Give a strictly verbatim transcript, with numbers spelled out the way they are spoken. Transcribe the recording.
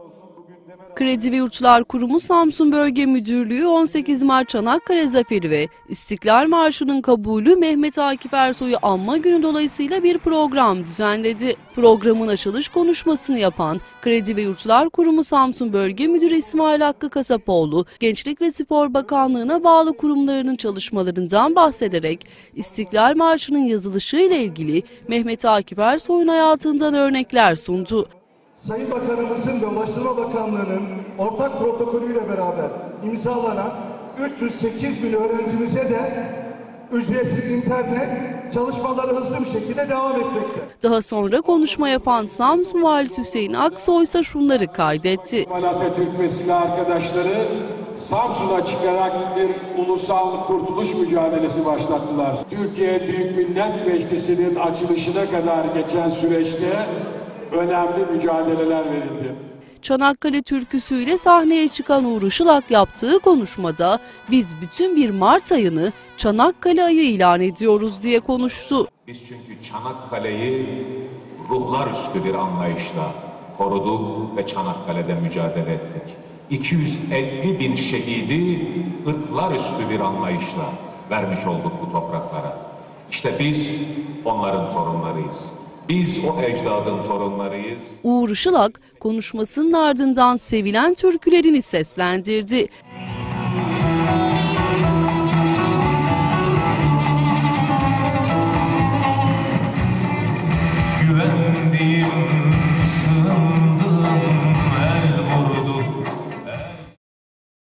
Kredi ve Yurtlar Kurumu Samsun Bölge Müdürlüğü on sekiz Mart Çanakkale Zaferi ve İstiklal Marşı'nın kabulü Mehmet Akif Ersoy'u anma günü dolayısıyla bir program düzenledi. Programın açılış konuşmasını yapan Kredi ve Yurtlar Kurumu Samsun Bölge Müdürü İsmail Hakkı Kasapoğlu, Gençlik ve Spor Bakanlığı'na bağlı kurumlarının çalışmalarından bahsederek İstiklal Marşı'nın yazılışıyla ilgili Mehmet Akif Ersoy'un hayatından örnekler sundu. Sayın Bakanımızın ve Ulaştırma Bakanlığı'nın ortak protokolüyle beraber imzalanan üç yüz sekiz bin öğrencimize de ücretsiz internet çalışmaları hızlı bir şekilde devam etmekte. Daha sonra konuşma yapan Samsun Valisi Hüseyin Aksoy ise şunları kaydetti. Atatürk ve silah arkadaşları Samsun'a çıkarak bir ulusal kurtuluş mücadelesi başlattılar. Türkiye Büyük Millet Meclisi'nin açılışına kadar geçen süreçte önemli mücadeleler verildi. Çanakkale türküsüyle sahneye çıkan Uğur Işılak yaptığı konuşmada biz bütün bir Mart ayını Çanakkale ayı ilan ediyoruz diye konuştu. Biz çünkü Çanakkale'yi ruhlar üstü bir anlayışla koruduk ve Çanakkale'de mücadele ettik. iki yüz elli bin şehidi ırklar üstü bir anlayışla vermiş olduk bu topraklara. İşte biz onların torunlarıyız. Biz o ecdadın torunlarıyız. Uğur Işılak konuşmasının ardından sevilen türkülerini seslendirdi.